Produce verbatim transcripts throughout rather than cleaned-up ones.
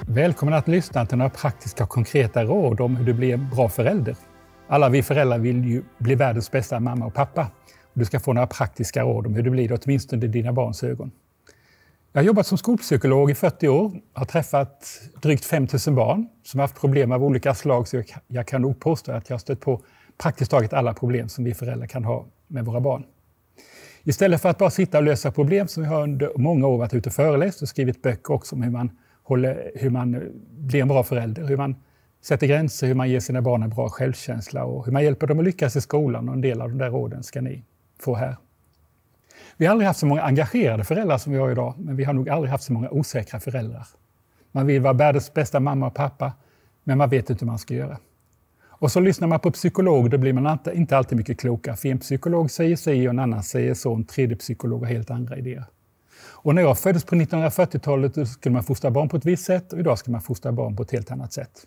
Välkommen att lyssna till några praktiska och konkreta råd om hur du blir en bra förälder. Alla vi föräldrar vill ju bli världens bästa mamma och pappa. Du ska få några praktiska råd om hur du blir det, åtminstone i dina barns ögon. Jag har jobbat som skolpsykolog i fyrtio år. Har träffat drygt fem tusen barn som har haft problem av olika slag. Så jag kan nog påstå att jag har stött på praktiskt taget alla problem som vi föräldrar kan ha med våra barn. Istället för att bara sitta och lösa problem som vi har under många år varit ute och föreläst och skrivit böcker också om hur man, håller, hur man blir en bra förälder. Hur man sätter gränser, hur man ger sina barn en bra självkänsla och hur man hjälper dem att lyckas i skolan. Och en del av de där råden ska ni få här. Vi har aldrig haft så många engagerade föräldrar som vi har idag, men vi har nog aldrig haft så många osäkra föräldrar. Man vill vara världens bästa mamma och pappa, men man vet inte hur man ska göra. Och så lyssnar man på psykolog, då blir man inte alltid mycket klokare. För en psykolog säger sig och en annan säger så, en tredje psykolog har helt andra idéer. Och när jag föddes på nittonhundrafyrtiotalet då skulle man fostra barn på ett visst sätt och idag ska man fostra barn på ett helt annat sätt.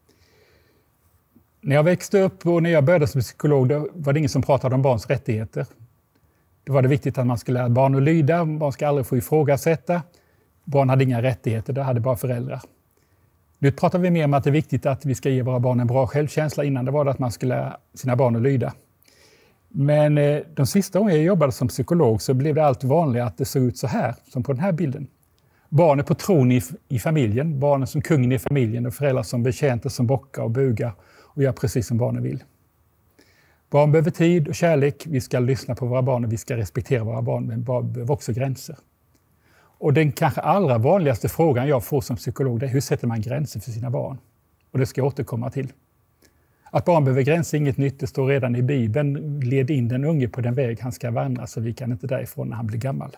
När jag växte upp och när jag började som psykolog då var det ingen som pratade om barns rättigheter. Det var det viktigt att man skulle lära barn att lyda, barn ska aldrig få ifrågasätta. Barn hade inga rättigheter, det hade bara föräldrar. Nu pratar vi mer om att det är viktigt att vi ska ge våra barn en bra självkänsla. Innan det var det att man skulle lära sina barn att lyda. Men de sista åren jag jobbade som psykolog så blev det allt vanligare att det såg ut så här, som på den här bilden. Barnen på tron i, i familjen, barnen som kungen i familjen och föräldrar som betjänter som bockar och bugar och gör precis som barnen vill. Barn behöver tid och kärlek, vi ska lyssna på våra barn och vi ska respektera våra barn, men barn behöver också gränser. Och den kanske allra vanligaste frågan jag får som psykolog är hur sätter man gränser för sina barn? Och det ska jag återkomma till. Att barn behöver gränser är inget nytt, det står redan i Bibeln. Led in den unge på den väg han ska vandra så vi kan inte därifrån när han blir gammal.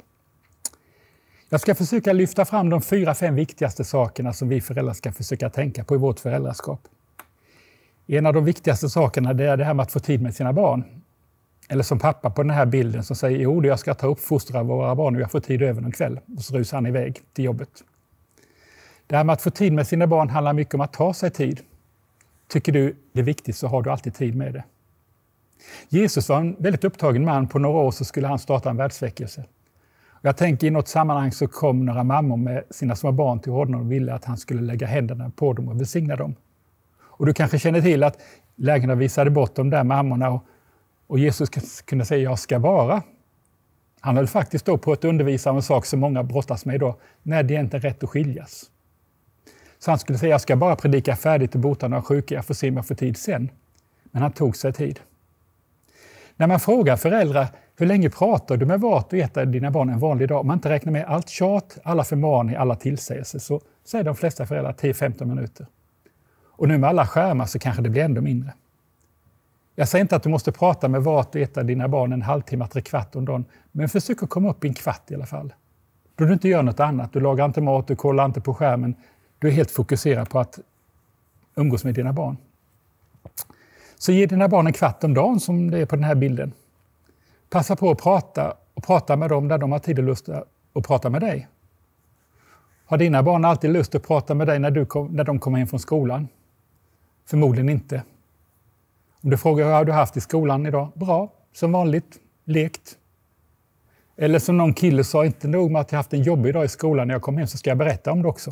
Jag ska försöka lyfta fram de fyra, fem viktigaste sakerna som vi föräldrar ska försöka tänka på i vårt föräldraskap. En av de viktigaste sakerna är det här med att få tid med sina barn. Eller som pappa på den här bilden som säger jo, jag ska ta upp fostra våra barn och jag får tid över en kväll. Och så rusar han iväg till jobbet. Det här med att få tid med sina barn handlar mycket om att ta sig tid. Tycker du det är viktigt så har du alltid tid med det. Jesus var en väldigt upptagen man. På några år så skulle han starta en världsväckelse. Jag tänker i något sammanhang så kom några mammor med sina små barn till honom och ville att han skulle lägga händerna på dem och välsigna dem. Och du kanske känner till att läkarna visade bort de där mammorna och, och Jesus kunde säga jag ska vara. Han höll faktiskt då på att undervisa om en sak som många brottas med idag. När det är inte rätt att skiljas. Så han skulle säga jag ska bara predika färdigt och bota några sjuka. Jag får se om jag får tid sen. Men han tog sig tid. När man frågar föräldrar hur länge pratar du med vart och ett av dina barn en vanlig dag. Om man inte räknar med allt tjat, alla förmaningar, alla tillsägelser så säger de flesta föräldrar tio till femton minuter. Och nu med alla skärmar så kanske det blir ändå mindre. Jag säger inte att du måste prata med vart och ett av dina barn en halvtimme, tre kvart om dagen. Men försök att komma upp i en kvart i alla fall. Då du inte gör något annat. Du lagar inte mat, du kollar inte på skärmen. Du är helt fokuserad på att umgås med dina barn. Så ge dina barn en kvart om dagen som det är på den här bilden. Passa på att prata och prata med dem där de har tid och lust att prata med dig. Har dina barn alltid lust att prata med dig när, du kom, när de kommer in från skolan? Förmodligen inte. Om du frågar hur har du haft i skolan idag? Bra, som vanligt, lekt. Eller som någon kille sa, inte nog med att jag haft en jobbig dag i skolan när jag kom hem så ska jag berätta om det också.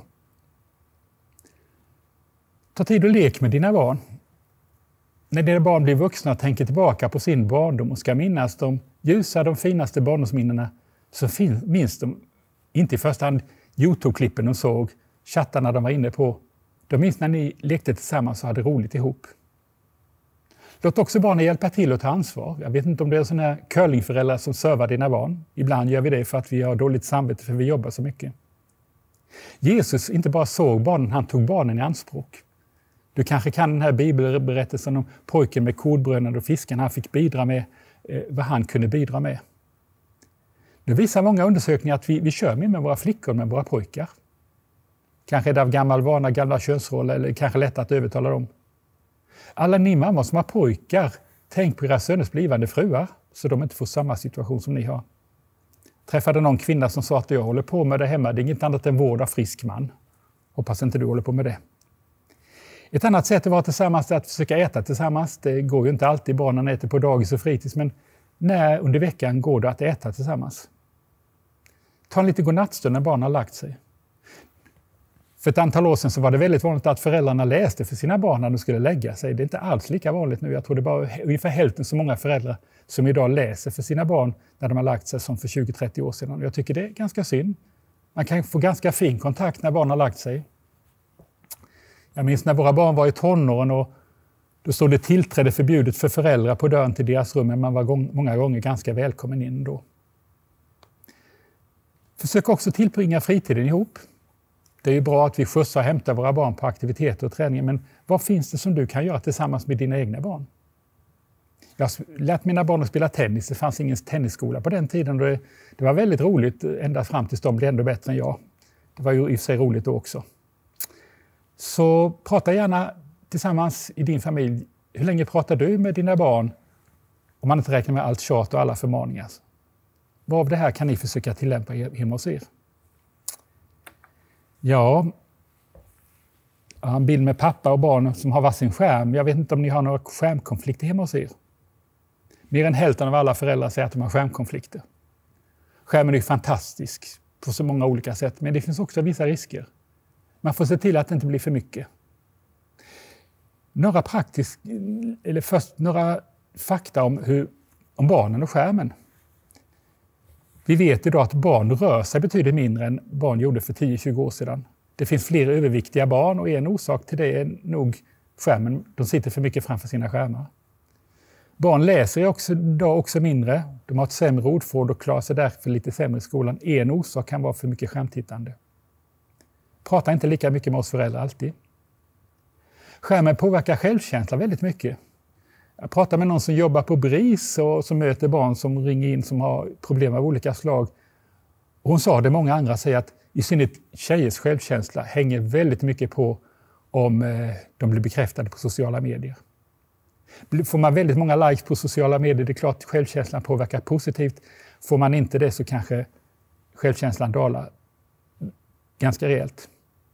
Ta tid och lek med dina barn. När dina barn blir vuxna och tänker tillbaka på sin barndom och ska minnas de ljusa, de finaste barndomsminnena så minns de inte i första hand YouTube-klippen de såg, chattarna de var inne på. De minns när ni lekte tillsammans och hade roligt ihop. Låt också barnen hjälpa till att ta ansvar. Jag vet inte om det är sådana här curlingföräldrar som servar dina barn. Ibland gör vi det för att vi har dåligt samvete för vi jobbar så mycket. Jesus inte bara såg barnen, han tog barnen i anspråk. Du kanske kan den här bibelberättelsen om pojken med kodbröden och fisken. Han fick bidra med eh, vad han kunde bidra med. Nu visar många undersökningar att vi, vi kör mer med våra flickor än med våra pojkar. Kanske är det av gammal vana, gamla könsroller eller kanske lätt att övertala dem. Alla ni mammor som har pojkar, tänk på era söners blivande fruar så de inte får samma situation som ni har. Träffade någon kvinna som sa att jag håller på med det hemma, det är inget annat än vård av frisk man. Hoppas inte du håller på med det. Ett annat sätt att vara tillsammans är att försöka äta tillsammans. Det går ju inte alltid, barnen äter på dagis och fritids, men när under veckan går det att äta tillsammans? Ta en lite godnattstund när barnen har lagt sig. För ett antal år sedan så var det väldigt vanligt att föräldrarna läste för sina barn när de skulle lägga sig. Det är inte alls lika vanligt nu. Jag tror det är bara ungefär hälften så många föräldrar som idag läser för sina barn när de har lagt sig som för tjugo till trettio år sedan. Jag tycker det är ganska synd. Man kan få ganska fin kontakt när barn har lagt sig. Jag minns när våra barn var i tonåren och då stod det tillträde förbjudet för föräldrar på dörren till deras rum, men man var gång, många gånger ganska välkommen in då. Försök också tillbringa fritiden ihop. Det är ju bra att vi skjutsar och hämtar våra barn på aktiviteter och träningar, men vad finns det som du kan göra tillsammans med dina egna barn? Jag har lärt mina barn att spela tennis. Det fanns ingen tennisskola på den tiden. Det, det var väldigt roligt ända fram tills de blev ändå bättre än jag. Det var ju i sig roligt då också. Så prata gärna tillsammans i din familj. Hur länge pratar du med dina barn om man inte räknar med allt tjat och alla förmaningar? Vad av det här kan ni försöka tillämpa hemma hos er? Ja, jag har en bild med pappa och barn som har varsin skärm. Jag vet inte om ni har några skärmkonflikter hemma hos er. Mer än hälften av alla föräldrar säger att de har skärmkonflikter. Skärmen är fantastisk på så många olika sätt, men det finns också vissa risker. Man får se till att det inte blir för mycket. Några praktisk, eller först några fakta om, hur, om barnen och skärmen. Vi vet idag att barn rör sig betydligt mindre än barn gjorde för tio till tjugo år sedan. Det finns fler överviktiga barn och en orsak till det är nog skärmen. De sitter för mycket framför sina skärmar. Barn läser också, idag också mindre. De har ett sämre ordförråd och klarar sig därför lite sämre i skolan. En orsak kan vara för mycket skärmtittande. Prata inte lika mycket med oss föräldrar alltid. Skärmen påverkar självkänsla väldigt mycket. Jag pratar med någon som jobbar på BRIS och som möter barn som ringer in som har problem av olika slag. Och hon sa det, många andra säger, att i synnerhet tjejers självkänsla hänger väldigt mycket på om de blir bekräftade på sociala medier. Får man väldigt många likes på sociala medier, det är klart att självkänslan påverkar positivt. Får man inte det så kanske självkänslan dalar ganska rejält.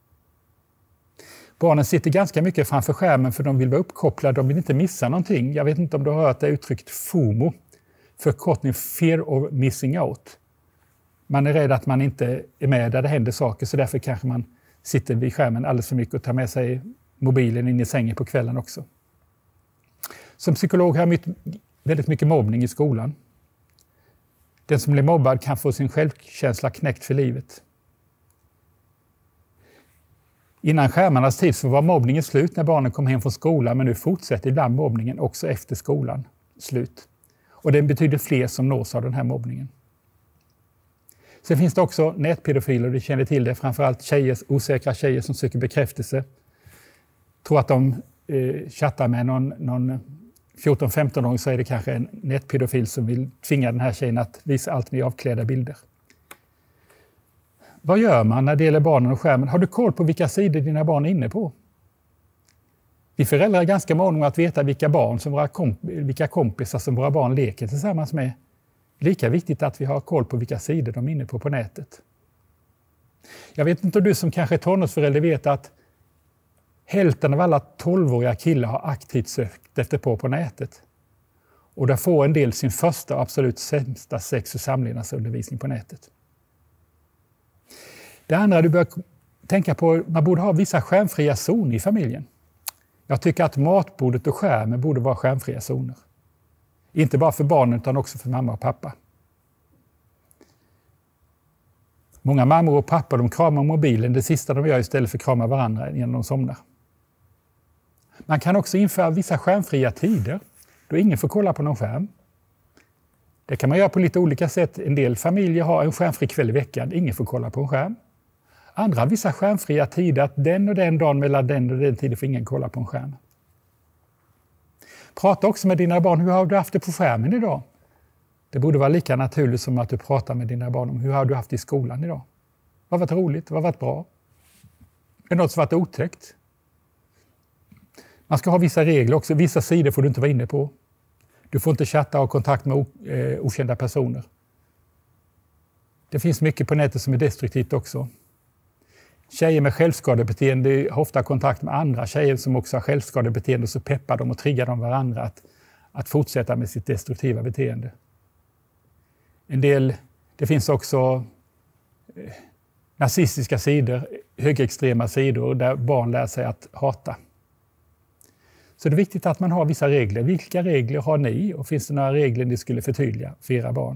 Barnen sitter ganska mycket framför skärmen för de vill vara uppkopplade, de vill inte missa någonting. Jag vet inte om du har hört det uttryckt FOMO, förkortning Fear of Missing Out. Man är rädd att man inte är med där det händer saker, så därför kanske man sitter vid skärmen alldeles för mycket och tar med sig mobilen in i sängen på kvällen också. Som psykolog har jag mött väldigt mycket mobbning i skolan. Den som blir mobbad kan få sin självkänsla knäckt för livet. Innan skärmarnas tid så var mobbningen slut när barnen kom hem från skolan, men nu fortsätter ibland mobbningen också efter skolan slut. Och det betyder fler som nås av den här mobbningen. Sen finns det också nätpedofiler, du känner till det, framförallt tjejer, osäkra tjejer som söker bekräftelse. Tror att de eh, chattar med någon, någon fjorton femton-åring, så är det kanske en nätpedofil som vill tvinga den här tjejen att visa allt mer avklädda bilder. Vad gör man när det gäller barnen och skärmen? Har du koll på vilka sidor dina barn är inne på? Vi föräldrar är ganska måna om att veta vilka, barn som våra komp- vilka kompisar som våra barn leker tillsammans med. Lika viktigt att vi har koll på vilka sidor de är inne på på nätet. Jag vet inte om du som kanske är tonårsförälder vet att hälften av alla tolvåriga killar har aktivt sökt efter på på nätet. Och där får en del sin första och absolut sämsta sex- och samlevnadsundervisning på nätet. Det andra du bör tänka på, man borde ha vissa skärmfria zoner i familjen. Jag tycker att matbordet och skärmen borde vara skärmfria zoner. Inte bara för barnen utan också för mamma och pappa. Många mammor och pappor de kramar mobilen, det sista de gör istället för att krama varandra innan de somnar. Man kan också införa vissa skärmfria tider, då ingen får kolla på någon skärm. Det kan man göra på lite olika sätt. En del familjer har en skärmfri kväll i veckan, ingen får kolla på en skärm. Andra har vissa skärmfria tider, att den och den dagen mellan den och den tiden får ingen kolla på en skärm. Prata också med dina barn, hur har du haft det på skärmen idag? Det borde vara lika naturligt som att du pratar med dina barn om hur har du haft det i skolan idag? Vad har varit roligt? Vad har varit bra? Är det något som har varit otäckt? Man ska ha vissa regler också. Vissa sidor får du inte vara inne på. Du får inte chatta och ha kontakt med okända personer. Det finns mycket på nätet som är destruktivt också. Tjejer med självskadebeteende har ofta kontakt med andra tjejer som också har självskadebeteende, så peppar de och triggar de varandra att, att fortsätta med sitt destruktiva beteende. En del, det finns också eh, nazistiska sidor. högerextrema sidor där barn lär sig att hata. Så det är viktigt att man har vissa regler. Vilka regler har ni och finns det några regler ni skulle förtydliga för era barn?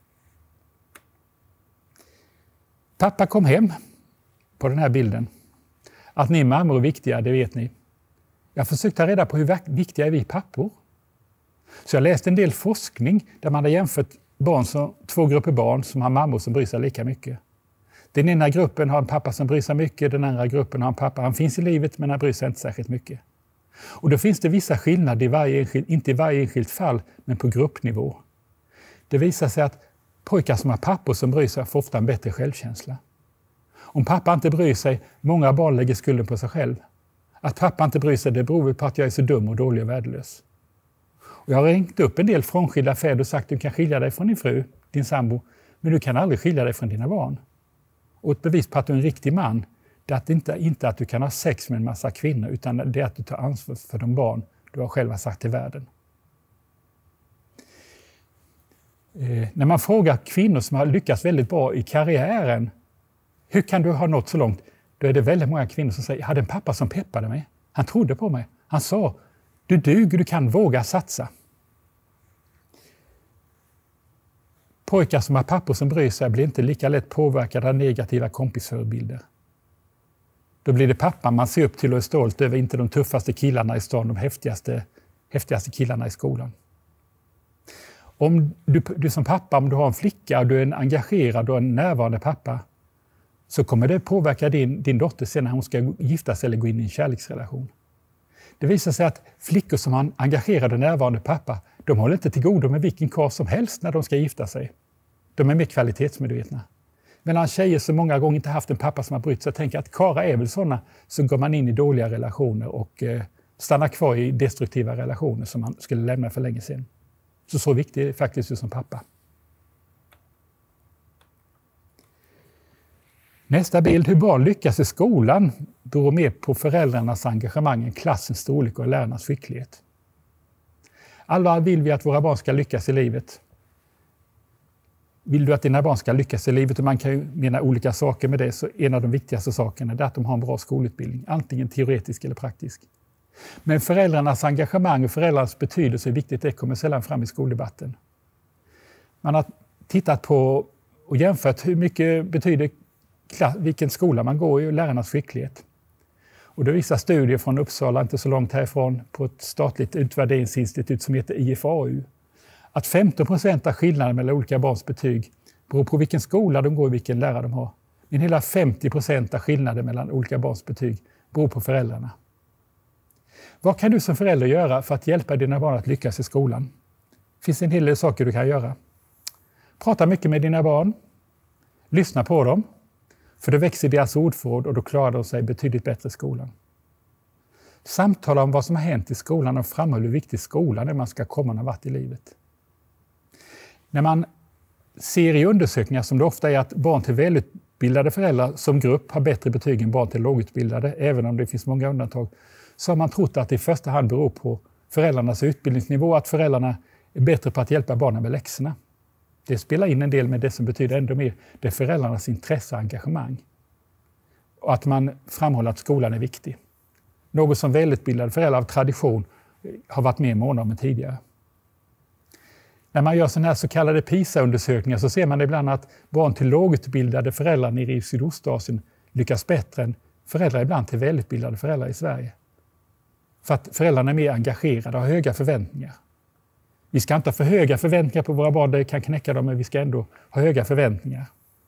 Pappa kom hem på den här bilden. Att ni mammor är viktiga, det vet ni. Jag försökte ta reda på hur viktiga är vi pappor. Så jag läste en del forskning där man har jämfört barn som, två grupper barn som har mammor som bryr sig lika mycket. Den ena gruppen har en pappa som bryr sig mycket, den andra gruppen har en pappa. Han finns i livet men han bryr sig inte särskilt mycket. Och då finns det vissa skillnader, i varje enskild, inte i varje enskilt fall, men på gruppnivå. Det visar sig att pojkar som har pappor som bryr sig får ofta en bättre självkänsla. Om pappa inte bryr sig, många barn lägger skulden på sig själv. Att pappa inte bryr sig, det beror väl på att jag är så dum och dålig och värdelös. Och jag har ringt upp en del frånskilda fäder och sagt att du kan skilja dig från din fru, din sambo, men du kan aldrig skilja dig från dina barn. Och ett bevis på att du är en riktig man, det är att inte, inte att du kan ha sex med en massa kvinnor, utan det är att du tar ansvar för de barn du har själva sagt till världen. Eh, när man frågar kvinnor som har lyckats väldigt bra i karriären, hur kan du ha nått så långt? Då är det väldigt många kvinnor som säger, jag hade en pappa som peppade mig. Han trodde på mig. Han sa, du duger, du kan våga satsa. Pojkar som har pappor som bryr sig blir inte lika lätt påverkade av negativa kompisförebilder. Då blir det pappan man ser upp till och är stolt över, inte de tuffaste killarna i stan, de häftigaste, häftigaste killarna i skolan. Om du, du som pappa, om du har en flicka och du är en engagerad och en närvarande pappa, så kommer det påverka din, din dotter sen när hon ska gifta sig eller gå in i en kärleksrelation. Det visar sig att flickor som har en engagerad och närvarande pappa, de håller inte till godo med vilken karl som helst när de ska gifta sig. De är mer kvalitetsmedvetna. Medan tjejer som många gånger inte haft en pappa som har brytt sig tänker att karlar är väl sådana, så går man in i dåliga relationer och eh, stannar kvar i destruktiva relationer som man skulle lämna för länge sedan. Så så viktigt är faktiskt du som pappa. Nästa bild, hur barn lyckas i skolan, beror mer på föräldrarnas engagemang än klassens storlek och lärarnas skicklighet. Alla vill vi att våra barn ska lyckas i livet. Vill du att dina barn ska lyckas i livet, och man kan ju mena olika saker med det, så en av de viktigaste sakerna är att de har en bra skolutbildning, antingen teoretisk eller praktisk. Men föräldrarnas engagemang och föräldrarnas betydelse är viktigt, det kommer sällan fram i skoldebatten. Man har tittat på och jämfört hur mycket betyder vilken skola man går i och lärarnas skicklighet. Och det visar studier från Uppsala, inte så långt härifrån, på ett statligt utvärderingsinstitut som heter I F A U, att femton procent av skillnaden mellan olika barns betyg beror på vilken skola de går och vilken lärare de har. Men hela femtio procent av skillnaden mellan olika barns betyg beror på föräldrarna. Vad kan du som förälder göra för att hjälpa dina barn att lyckas i skolan? Det finns en hel del saker du kan göra. Prata mycket med dina barn. Lyssna på dem. För då växer deras ordförråd och då klarar de sig betydligt bättre i skolan. Samtala om vad som har hänt i skolan och framhåll hur viktig skolan är man ska komma någon vart i livet. När man ser i undersökningar som det ofta är att barn till välutbildade föräldrar som grupp har bättre betyg än barn till lågutbildade, även om det finns många undantag, så har man trott att det i första hand beror på föräldrarnas utbildningsnivå, att föräldrarna är bättre på att hjälpa barnen med läxorna. Det spelar in en del, med det som betyder ändå mer, det är föräldrarnas intresse och engagemang. Och att man framhåller att skolan är viktig. Något som välutbildade föräldrar av tradition har varit mer måna om än tidigare. När man gör sådana här så kallade PISA-undersökningar så ser man ibland att barn till lågutbildade föräldrar nere i Sydostasien lyckas bättre än föräldrar ibland till välutbildade föräldrar i Sverige. För att föräldrarna är mer engagerade och har höga förväntningar. Vi ska inte ha för höga förväntningar på våra barn, det kan knäcka dem, men vi ska ändå ha höga förväntningar.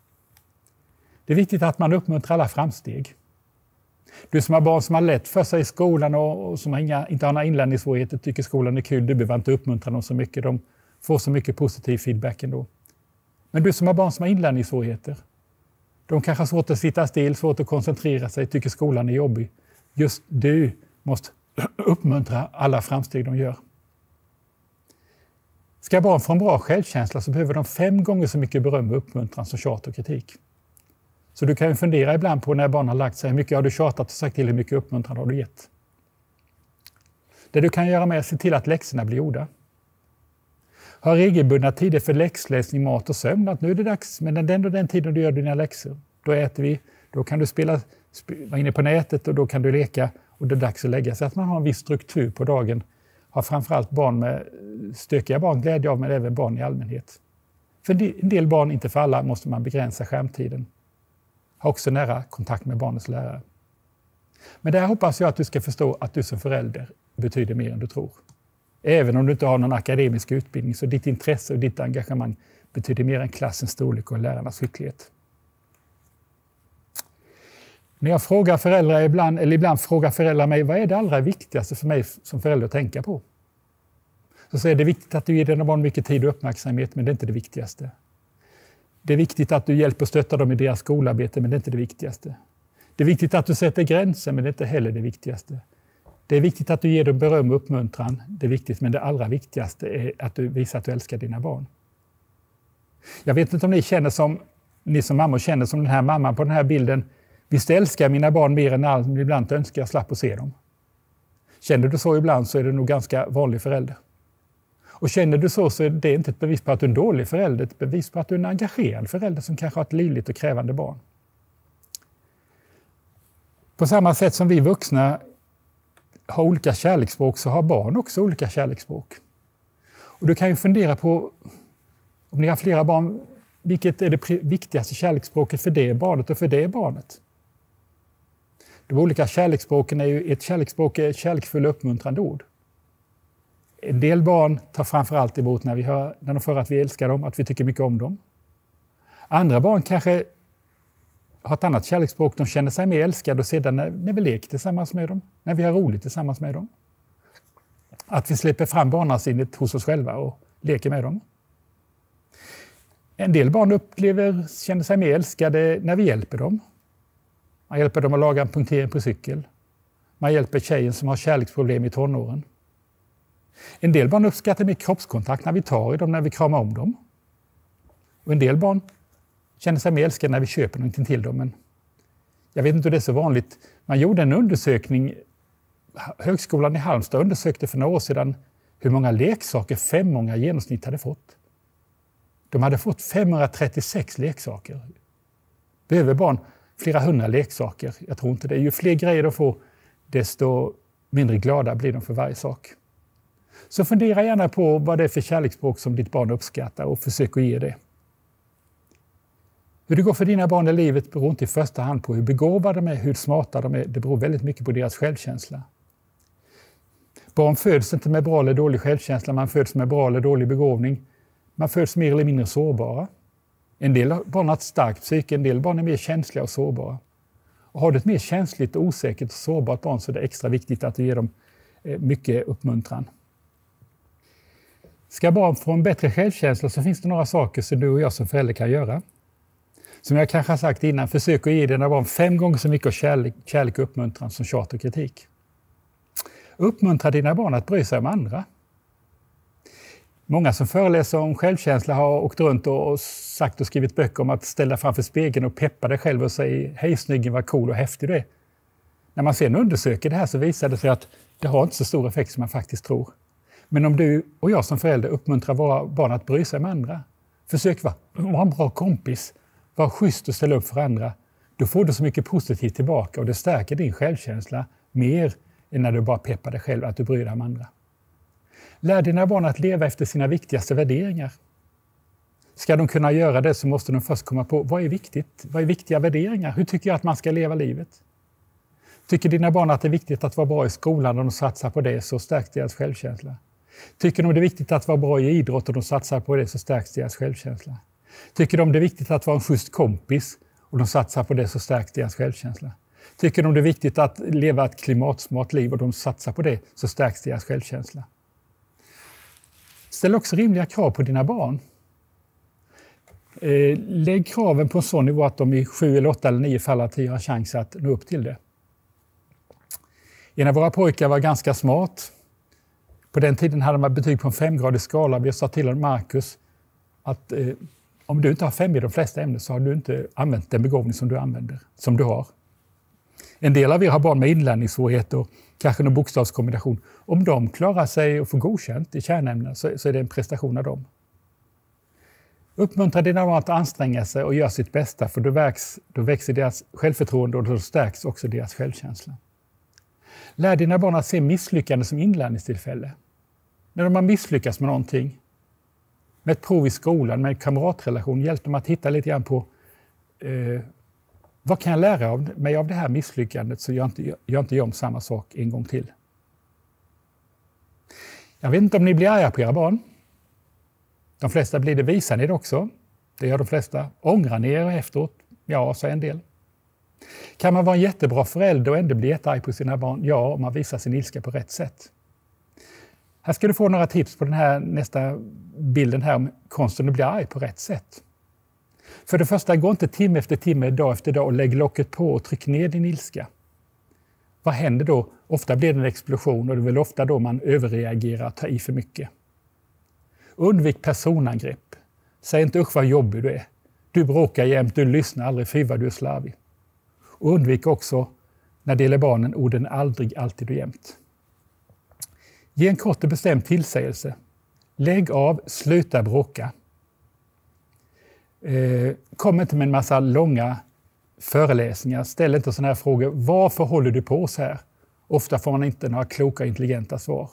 Det är viktigt att man uppmuntrar alla framsteg. Du som har barn som har lätt för sig i skolan och som har inga, inte har några inlärningssvårigheter, tycker skolan är kul, du behöver inte uppmuntra dem så mycket, de får så mycket positiv feedback ändå. Men du som har barn som har inlärningssvårigheter, de kanske har svårt att sitta still, svårt att koncentrera sig, tycker skolan är jobbig. Just du måste uppmuntra alla framsteg de gör. Ska barn få en bra självkänsla så behöver de fem gånger så mycket beröm och uppmuntran som tjat och kritik. Så du kan ju fundera ibland på när barn har lagt sig, hur mycket har du tjatat och sagt till, hur mycket uppmuntran har du gett. Det du kan göra med är att se till att läxorna blir gjorda. Ha regelbundna tider för läxläsning, mat och sömn. Att nu är det dags, men den och den tiden du gör dina läxor, då äter vi. Då kan du spela vara inne på nätet och då kan du leka och det är dags att lägga sig. Att man har en viss struktur på dagen har framförallt barn med stökiga barn glädje av, men även barn i allmänhet. För en del barn, inte för alla, måste man begränsa skärmtiden. Ha också nära kontakt med barnets lärare. Men där hoppas jag att du ska förstå att du som förälder betyder mer än du tror. Även om du inte har någon akademisk utbildning, så ditt intresse och ditt engagemang betyder mer än klassens storlek och lärarnas skicklighet. När jag frågar föräldrar ibland, eller ibland frågar föräldrar mig, vad är det allra viktigaste för mig som förälder att tänka på? Så säger det är viktigt att du ger dina barn mycket tid och uppmärksamhet, men det är inte det viktigaste. Det är viktigt att du hjälper och stöttar dem i deras skolarbete, men det är inte det viktigaste. Det är viktigt att du sätter gränser, men det är inte heller det viktigaste. Det är viktigt att du ger dem beröm och uppmuntran. Det är viktigt, men det allra viktigaste är att du visar att du älskar dina barn. Jag vet inte om ni känner som, ni som mammor känner som den här mamman på den här bilden. Visst älskar mina barn mer än allt, men ibland önskar jag slapp att se dem. Känner du så ibland så är du nog ganska vanlig förälder. Och känner du så så är det inte ett bevis på att du är en dålig förälder, ett bevis på att du är en engagerad förälder som kanske har ett livligt och krävande barn. På samma sätt som vi vuxna har olika kärleksspråk så har barn också olika kärleksspråk. Och du kan ju fundera på, om ni har flera barn, vilket är det viktigaste kärleksspråket för det barnet och för det barnet? De olika kärleksspråken är ju, ett kärleksspråk är kärleksfulla uppmuntrande ord. En del barn tar framförallt emot när, vi hör, när de får att vi älskar dem, att vi tycker mycket om dem. Andra barn kanske har ett annat kärleksspråk, de känner sig mer älskade och sedan när, när vi leker tillsammans med dem, när vi har roligt tillsammans med dem. Att vi släpper fram barnasinnet hos oss själva och leker med dem. En del barn upplever, känner sig mer älskade när vi hjälper dem. Man hjälper dem att laga en punktering på cykel. Man hjälper tjejen som har kärleksproblem i tonåren. En del barn uppskattar mer kroppskontakt när vi tar i dem, när vi kramar om dem. Och en del barn känner sig mer älskade när vi köper någonting till dem. Men jag vet inte hur det är så vanligt. Man gjorde en undersökning, Högskolan i Halmstad undersökte för några år sedan hur många leksaker femåringar i genomsnitt hade fått. De hade fått femhundratrettiosex leksaker. Behöver barn flera hundra leksaker? Jag tror inte det. Ju fler grejer de får, desto mindre glada blir de för varje sak. Så fundera gärna på vad det är för kärleksspråk som ditt barn uppskattar och försök att ge det. Hur det går för dina barn i livet beror inte i första hand på hur begåvade de är, hur smarta de är. Det beror väldigt mycket på deras självkänsla. Barn föds inte med bra eller dålig självkänsla, man föds med bra eller dålig begåvning. Man föds mer eller mindre sårbara. En del barn har ett starkt psyke, en del barn är mer känsliga och sårbara. Och har du ett mer känsligt, osäkert och sårbart barn så är det extra viktigt att du ger dem mycket uppmuntran. Ska barn få en bättre självkänsla så finns det några saker som du och jag som förälder kan göra. Som jag kanske har sagt innan, försök att ge dina barn fem gånger så mycket kärlek, kärlek och uppmuntran som tjat och kritik. Uppmuntra dina barn att bry sig om andra. Många som föreläser om självkänsla har åkt runt och sagt och skrivit böcker om att ställa framför spegeln och peppa dig själv och säga hej snyggen, vad cool och häftig du är. När man sedan undersöker det här så visar det sig att det har inte så stor effekt som man faktiskt tror. Men om du och jag som förälder uppmuntrar våra barn att bry sig om andra, försök vara, vara en bra kompis, vara schysst och ställa upp för andra, då får du så mycket positivt tillbaka och det stärker din självkänsla mer än när du bara peppar dig själv att du bryr dig om andra. Lär dina barn att leva efter sina viktigaste värderingar. Ska de kunna göra det så måste de först komma på vad är viktigt? Vad är viktiga värderingar? Hur tycker jag att man ska leva livet? Tycker dina barn att det är viktigt att vara bra i skolan och de satsar på det så stärks deras självkänsla? Tycker de det är viktigt att vara bra i idrott och de satsar på det så stärks deras självkänsla? Tycker de det är viktigt att vara en schysst kompis och de satsar på det så stärks deras självkänsla? Tycker de det är viktigt att leva ett klimatsmart liv och de satsar på det så stärks deras självkänsla? Ställ också rimliga krav på dina barn. Eh, lägg kraven på en sån nivå att de i sju eller åtta eller nio fall av tio har chans att nå upp till det. En av våra pojkar var ganska smart. På den tiden hade man betyg på en femgradig skala. Vi sa till honom, Marcus, att eh, om du inte har fem i de flesta ämnen så har du inte använt den begåvning som du använder, som du har. En del av er har barn med inlärningssvårigheter och kanske någon bokstavskombination. Om de klarar sig och får godkänt i kärnämnen så, så är det en prestation av dem. Uppmuntra dina barn att anstränga sig och göra sitt bästa, för då, väx, då växer deras självförtroende och då stärks också deras självkänsla. Lär dina barn att se misslyckande som inlärningstillfälle. När de har misslyckats med någonting, med ett prov i skolan, med en kamratrelation, hjälp dem att hitta lite grann på eh, vad kan jag lära av mig av det här misslyckandet så jag inte, jag inte gör om samma sak en gång till. Jag vet inte om ni blir arga på era barn. De flesta blir det. Visar ni det också? Det gör de flesta. Ångrar ni er efteråt? Ja, så en del. Kan man vara en jättebra förälder och ändå bli jättearg på sina barn? Ja, om man visar sin ilska på rätt sätt. Här ska du få några tips på den här nästa bilden här om konsten att bli arg på rätt sätt. För det första, gå inte timme efter timme, dag efter dag och lägg locket på och tryck ner din ilska. Vad händer då? Ofta blir det en explosion och det är väl ofta då man överreagerar och tar i för mycket. Undvik personangrepp. Säg inte usch vad jobbig du är. Du bråkar jämt, du lyssnar aldrig, fy vad du är slarvig. Och undvik också, när det gäller barnen, orden aldrig, alltid och jämt. Ge en kort och bestämd tillsägelse. Lägg av, sluta bråka. Eh, kom inte med en massa långa föreläsningar. Ställ inte sådana här frågor. Varför håller du på så här? Ofta får man inte några kloka, intelligenta svar.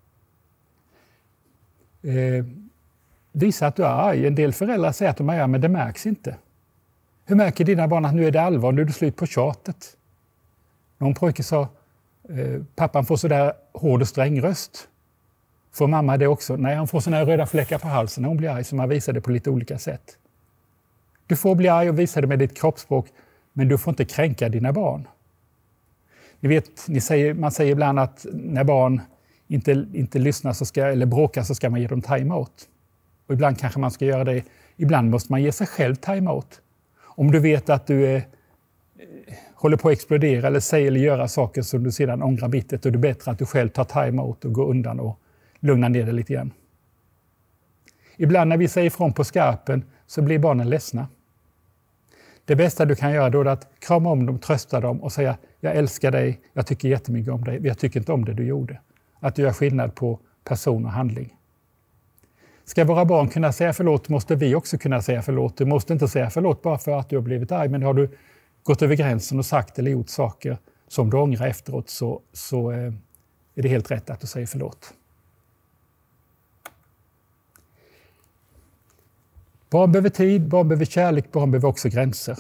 Eh, visa att du är arg. En del föräldrar säger att de är arga, men det märks inte. Hur märker dina barn att nu är det allvar, nu är det slut på tjatet? Någon pojke sa, eh, pappan får sådär hård och sträng röst. Får mamma det också? Nej, han får sådana här röda fläckar på halsen när hon blir arg, så man visar det på lite olika sätt. Du får bli arg och visa det med ditt kroppsspråk, men du får inte kränka dina barn. Ni vet, ni säger, man säger ibland att när barn inte, inte lyssnar så ska, eller bråkar så ska man ge dem time-out. Och ibland kanske man ska göra det. Ibland måste man ge sig själv time-out. Om du vet att du är, håller på att explodera eller säger eller göra saker som du sedan ångrar bittert, och det är bättre att du själv tar time-out och går undan och lugnar ner dig lite grann. Ibland när vi säger ifrån på skarpen så blir barnen ledsna. Det bästa du kan göra då är att krama om dem, trösta dem och säga jag älskar dig, jag tycker jättemycket om dig, jag tycker inte om det du gjorde. Att du gör skillnad på person och handling. Ska våra barn kunna säga förlåt måste vi också kunna säga förlåt. Du måste inte säga förlåt bara för att du har blivit arg, men har du gått över gränsen och sagt eller gjort saker som du ångrar efteråt så, så eh, är det helt rätt att du säger förlåt. Barn behöver tid, barn behöver kärlek, barn behöver också gränser.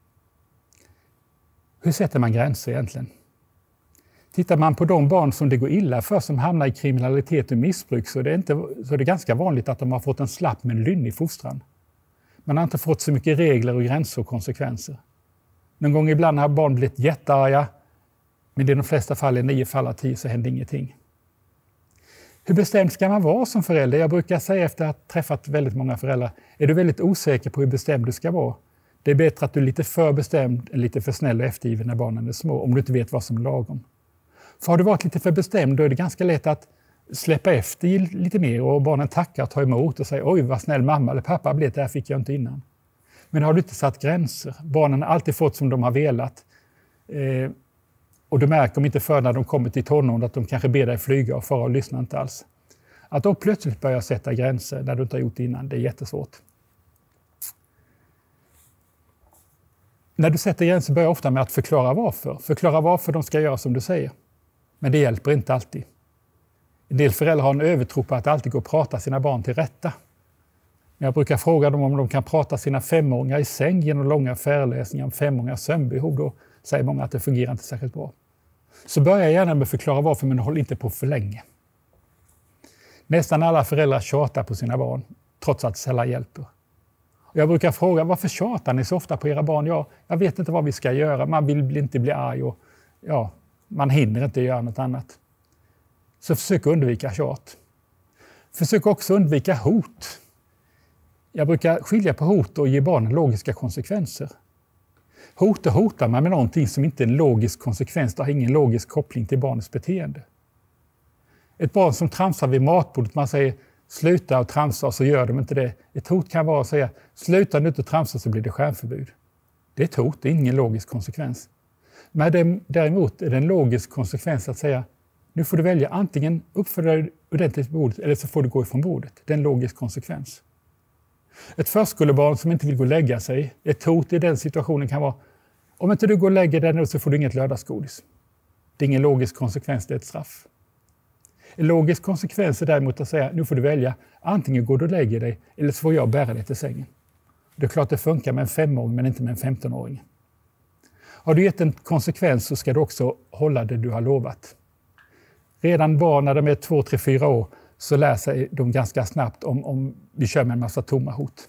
Hur sätter man gränser egentligen? Tittar man på de barn som det går illa för, som hamnar i kriminalitet och missbruk, så är det, inte, så är det ganska vanligt att de har fått en slapp men lynnig fostran. Man har inte fått så mycket regler och gränser och konsekvenser. Någon gång ibland har barn blivit jättearga, men i de flesta fall, i nio fall av tio, så händer ingenting. Hur bestämd ska man vara som förälder? Jag brukar säga efter att ha träffat väldigt många föräldrar, är du väldigt osäker på hur bestämd du ska vara? Det är bättre att du är lite för bestämd än lite för snäll och eftergiven när barnen är små, om du inte vet vad som är lagom. För har du varit lite för bestämd, då är det ganska lätt att släppa efter lite mer och barnen tackar och tar emot och säger oj vad snäll mamma eller pappa blev, det här fick jag inte innan. Men har du inte satt gränser? Barnen har alltid fått som de har velat. Eh, och du märker om inte för när de kommer till tonåren att de kanske ber dig flyga och fara och lyssna inte alls. Att då plötsligt börja sätta gränser när du inte har gjort det innan, det är jättesvårt. När du sätter gränser börjar ofta med att förklara varför. Förklara varför de ska göra som du säger. Men det hjälper inte alltid. En del föräldrar har en övertro på att det alltid går att prata sina barn till rätta. Jag brukar fråga dem om de kan prata sina femåringar i säng genom långa föreläsningar om femåringars sömnbehov. Då säger många att det fungerar inte särskilt bra. Så börja gärna med att förklara varför, men håll inte på för länge. Nästan alla föräldrar tjatar på sina barn, trots att det sällan hjälper. Och jag brukar fråga, varför tjatar ni så ofta på era barn? Ja, jag vet inte vad vi ska göra, man vill inte bli arg och ja, man hinner inte göra något annat. Så försök undvika tjat. Försök också undvika hot. Jag brukar skilja på hot och ge barnen logiska konsekvenser. Hot och hotar man med någonting som inte är en logisk konsekvens, det har ingen logisk koppling till barnets beteende. Ett barn som tramsar vid matbordet, man säger sluta och tramsa, så gör de inte det. Ett hot kan vara att säga sluta nu inte tramsa så blir det skärmförbud. Det är ett hot, det är ingen logisk konsekvens. Men däremot är det en logisk konsekvens att säga nu får du välja antingen uppföra dig ordentligt på bordet eller så får du gå ifrån bordet. Det är en logisk konsekvens. Ett förskolebarn som inte vill gå och lägga sig, ett hot i den situationen kan vara: om inte du går och lägger dig nu så får du inget lördagsgodis. Det är ingen logisk konsekvens, det är ett straff. En logisk konsekvens är däremot att säga: nu får du välja, antingen går du och lägger dig eller så får jag bära dig till sängen. Det är klart det funkar med en femåring men inte med en femtonåring. Har du gett en konsekvens så ska du också hålla det du har lovat. Redan barn när de är två, tre, fyra år så lär sig de ganska snabbt om, om vi kör med en massa tomma hot.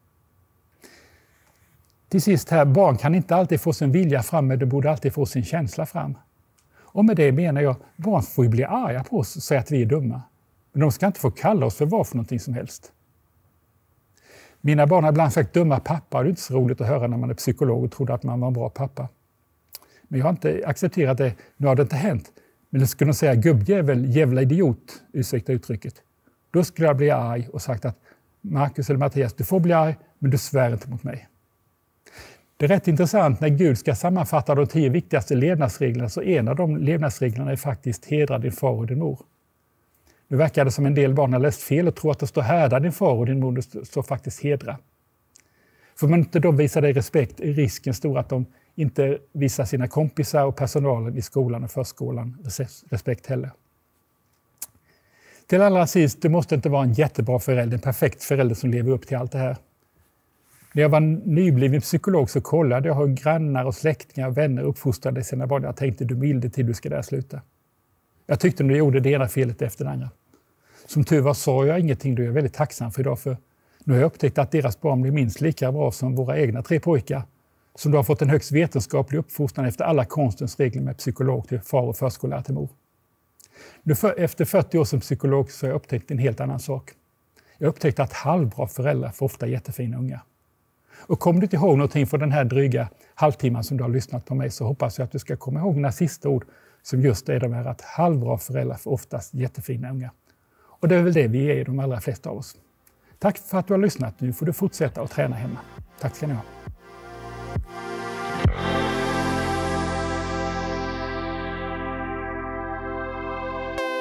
Till sist här, barn kan inte alltid få sin vilja fram, men de borde alltid få sin känsla fram. Och med det menar jag, barn får ju bli arga på oss och säga att vi är dumma. Men de ska inte få kalla oss för vad för någonting som helst. Mina barn har ibland sagt dumma pappa, och det är inte så roligt att höra när man är psykolog och trodde att man var en bra pappa. Men jag har inte accepterat det, nu har det inte hänt. Men det skulle de säga gubbjävel, jävla idiot, ursäkta uttrycket. Då skulle jag bli arg och sagt att Marcus eller Mattias, du får bli arg, men du svär inte mot mig. Det är rätt intressant när Gud ska sammanfatta de tio viktigaste levnadsreglerna, så en av de levnadsreglerna är faktiskt hedra din far och din mor. Nu verkar det som en del barn har läst fel och tror att det står härda din far och din mor, det står faktiskt hedra. För om inte de visar dig respekt är risken stor att de inte visar sina kompisar och personalen i skolan och förskolan respekt heller. Till allra sist, du måste inte vara en jättebra förälder, en perfekt förälder som lever upp till allt det här. När jag var nybliven psykolog så kollade jag hur grannar och släktingar och vänner uppfostrade sina barn. Jag tänkte, du milde till du ska där sluta. Jag tyckte att du gjorde det ena felet efter det andra. Som tur var sa jag ingenting, då är jag väldigt tacksam för idag. För nu har jag upptäckt att deras barn blir minst lika bra som våra egna tre pojkar. Som då har fått en högst vetenskaplig uppfostran efter alla konstens regler med psykolog till far och förskollärare till mor. Nu för, efter fyrtio år som psykolog så har jag upptäckt en helt annan sak. Jag har upptäckt att halvbra föräldrar får ofta jättefina unga. Och kommer du inte ihåg någonting från den här dryga halvtimman som du har lyssnat på mig, så hoppas jag att du ska komma ihåg mina sista ord som just är de här att halvbra föräldrar får oftast jättefina unga. Och det är väl det vi är de allra flesta av oss. Tack för att du har lyssnat. Nu får du fortsätta att träna hemma. Tack ska ni ha.